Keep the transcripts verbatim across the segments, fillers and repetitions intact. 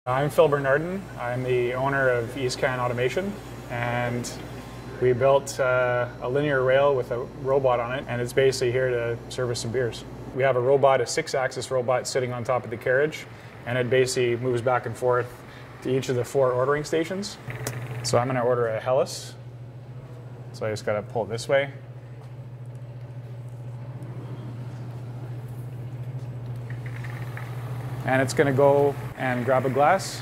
I'm Phil Bernardin. I'm the owner of Eascan Automation, and we built uh, a linear rail with a robot on it, and it's basically here to service some beers. We have a robot, a six-axis robot, sitting on top of the carriage, and it basically moves back and forth to each of the four ordering stations. So I'm going to order a Hellas. So I just got to pull it this way. And it's going to go and grab a glass.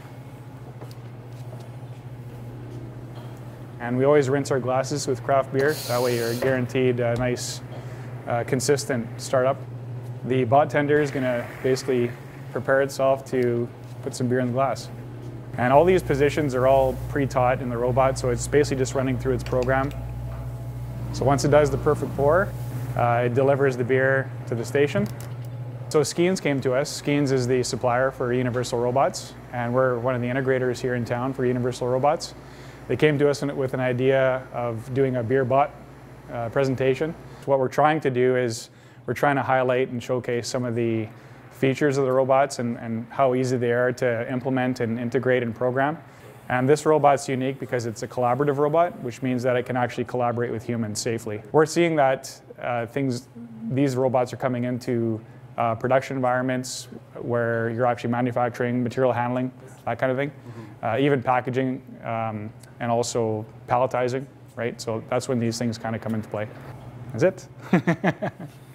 And we always rinse our glasses with craft beer. That way you're guaranteed a nice, uh, consistent startup. The bot tender is going to basically prepare itself to put some beer in the glass. And all these positions are all pre-taught in the robot, so it's basically just running through its program. So once it does the perfect pour, uh, it delivers the beer to the station. So Skeens came to us. Skeens is the supplier for Universal Robots, and we're one of the integrators here in town for Universal Robots. They came to us with an idea of doing a beer bot uh, presentation. What we're trying to do is we're trying to highlight and showcase some of the features of the robots and, and how easy they are to implement and integrate and program. And this robot's unique because it's a collaborative robot, which means that it can actually collaborate with humans safely. We're seeing that uh, things, these robots are coming into Uh, production environments where you're actually manufacturing, material handling, that kind of thing, mm-hmm. uh, even packaging, um, and also palletizing, right? So that's when these things kind of come into play. That's it.